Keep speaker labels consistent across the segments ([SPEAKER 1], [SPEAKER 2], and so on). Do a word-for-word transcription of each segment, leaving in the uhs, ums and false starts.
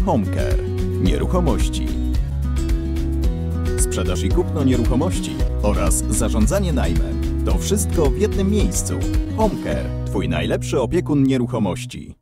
[SPEAKER 1] HomeCare. Nieruchomości. Sprzedaż i kupno nieruchomości oraz zarządzanie najmem. To wszystko w jednym miejscu. HomeCare. Twój najlepszy opiekun nieruchomości.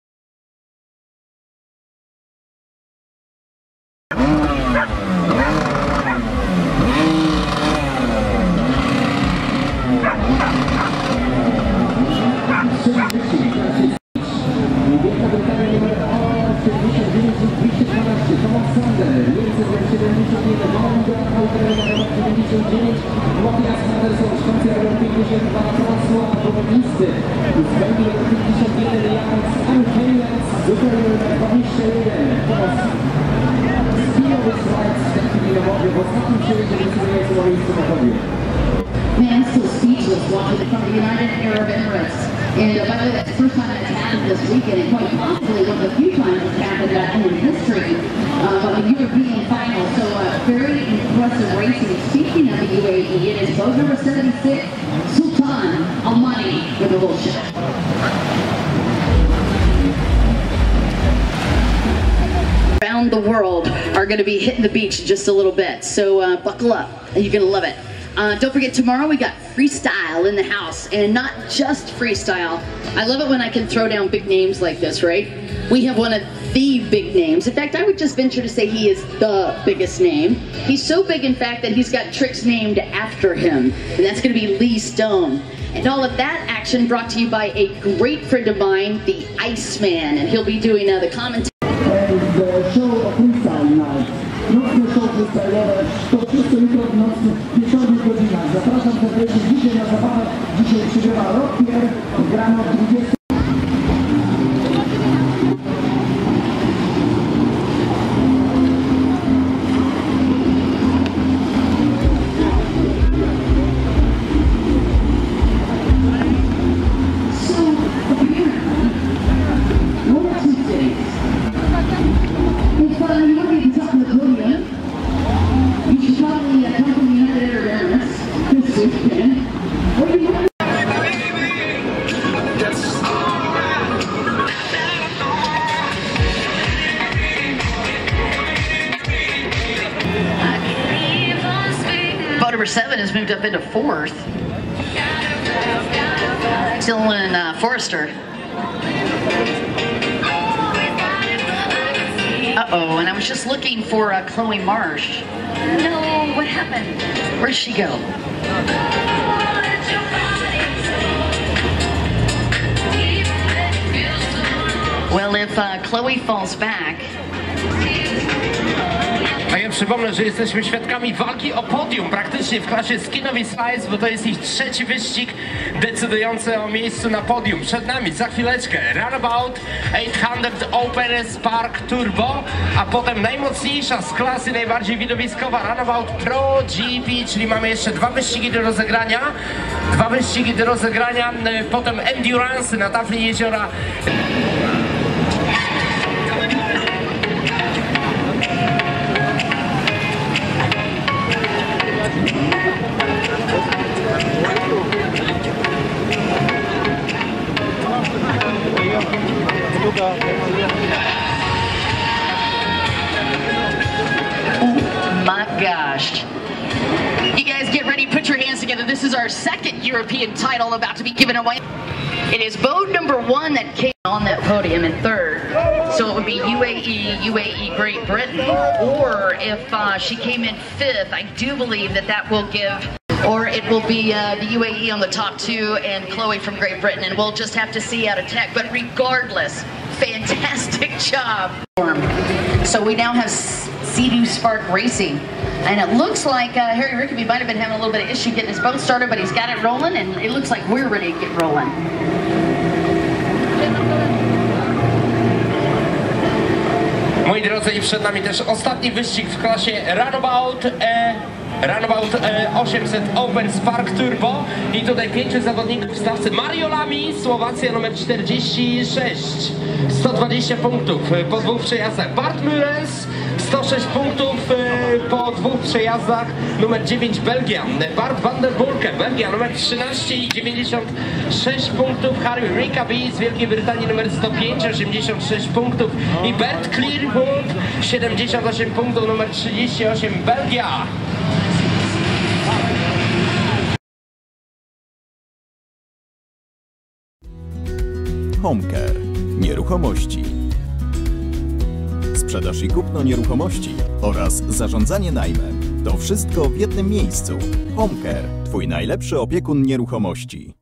[SPEAKER 2] Man, still speechless watching it from the United Arab Emirates. And uh, by the way, that's the first time that's happened this weekend, and quite possibly one of the few times it's happened uh, in history uh, of a European final. So uh, very impressive racing. Speaking of the U A E, it is boat number seventy-six, Sultan Al Mani with the bullshit. Around the world are going to be hitting the beach just a little bit, so uh, buckle up, you're going to love it. Uh, don't forget, tomorrow we got freestyle in the house, and not just freestyle. I love it when I can throw down big names like this, right? We have one of the big names. In fact, I would just venture to say he is the biggest name. He's so big, in fact, that he's got tricks named after him, and that's going to be Lee Stone. And all of that action brought to you by a great friend of mine, the Iceman, and he'll be doing uh, the commentary.
[SPEAKER 3] And the show of freestyle night. Nocne show freestyle'owe, to wszystko jutro w nocnych, wieczornych godzinach. Zapraszam serdecznie dzisiaj na zabawę. Dzisiaj przybywa Rockier, grano o dwudziestej.
[SPEAKER 2] Number seven has moved up into fourth. Still in uh, Forrester. Uh-oh, and I was just looking for uh, Chloe Marsh. No, what happened? Where'd she go? Well, if uh, Chloe falls back,
[SPEAKER 4] A ja przypomnę, że jesteśmy świadkami walki o podium praktycznie w klasie skinowej slice, bo to jest ich trzeci wyścig decydujący o miejscu na podium. Przed nami za chwileczkę Runabout osiemset Open Spark Turbo, a potem najmocniejsza z klasy, najbardziej widowiskowa Runabout Pro G P, czyli mamy jeszcze dwa wyścigi do rozegrania. Dwa wyścigi do rozegrania, potem Endurance na tafli jeziora.
[SPEAKER 2] oh my gosh. You guys get ready, put your hands together. This is our second European title about to be given away. It is boat number one that came on that podium in third. So it would be U A E, U A E Great Britain. Or if uh, she came in fifth, I do believe that that will give, or it will be uh, the U A E on the top two and Chloe from Great Britain. And we'll just have to see out of tech. But regardless, fantastic job. So we now have Sea-Doo Spark Racing. And it looks like uh, Harry Rickaby might have been having a little bit of issue getting his boat started, but he's got it rolling, and it looks like we're ready to get rolling.
[SPEAKER 4] Moi drodzy, i przed nami też ostatni wyścig w klasie Runabout e, Runabout e, osiemset Open Spark Turbo. I tutaj pięciu zawodników w stawce. Mario Lamy, Słowacja numer czterdzieści sześć, sto dwadzieścia punktów po dwóch przejazdach. Bart Murens, sto sześć punktów po dwóch przejazdach. Numer dziewięć Belgia, Bart van der Burke, Belgia, numer trzynaście i dziewięćdziesiąt sześć punktów. Harry Rickaby z Wielkiej Brytanii, numer sto pięć, osiemdziesiąt sześć punktów. I Bert Clearwood, siedemdziesiąt osiem punktów, numer trzydzieści osiem Belgia.
[SPEAKER 1] Homecare. Nieruchomości. Sprzedaż i kupno nieruchomości oraz zarządzanie najmem. To wszystko w jednym miejscu. Homecare. Twój najlepszy opiekun nieruchomości.